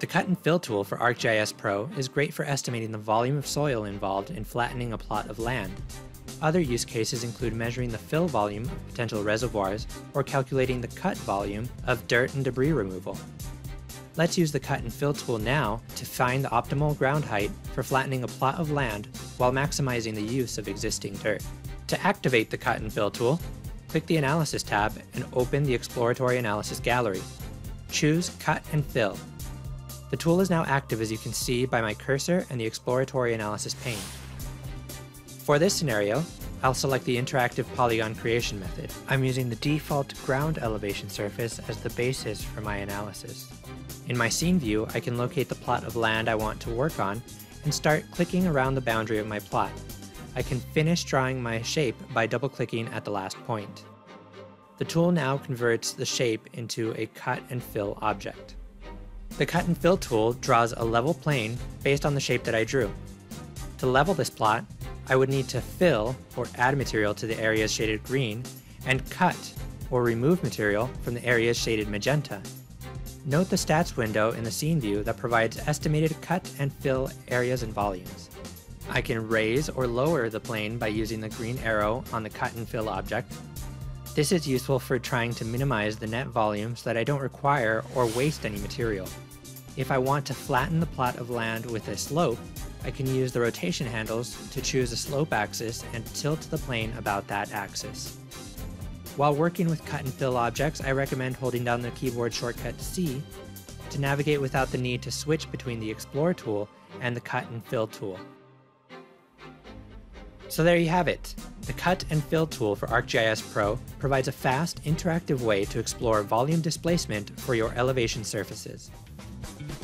The Cut and Fill tool for ArcGIS Pro is great for estimating the volume of soil involved in flattening a plot of land. Other use cases include measuring the fill volume of potential reservoirs or calculating the cut volume of dirt and debris removal. Let's use the Cut and Fill tool now to find the optimal ground height for flattening a plot of land while maximizing the use of existing dirt. To activate the Cut and Fill tool, click the Analysis tab and open the Exploratory Analysis gallery. Choose Cut and Fill. The tool is now active, as you can see by my cursor and the Exploratory Analysis pane. For this scenario, I'll select the Interactive Polygon creation method. I'm using the default ground elevation surface as the basis for my analysis. In my scene view, I can locate the plot of land I want to work on and start clicking around the boundary of my plot. I can finish drawing my shape by double-clicking at the last point. The tool now converts the shape into a cut and fill object. The Cut and Fill tool draws a level plane based on the shape that I drew. To level this plot, I would need to fill or add material to the areas shaded green and cut or remove material from the areas shaded magenta. Note the stats window in the scene view that provides estimated cut and fill areas and volumes. I can raise or lower the plane by using the green arrow on the Cut and Fill object. This is useful for trying to minimize the net volume so that I don't require or waste any material. If I want to flatten the plot of land with a slope, I can use the rotation handles to choose a slope axis and tilt the plane about that axis. While working with Cut and Fill objects, I recommend holding down the keyboard shortcut C to navigate without the need to switch between the Explore tool and the Cut and Fill tool. So there you have it. The Cut and Fill tool for ArcGIS Pro provides a fast, interactive way to explore volume displacement for your elevation surfaces.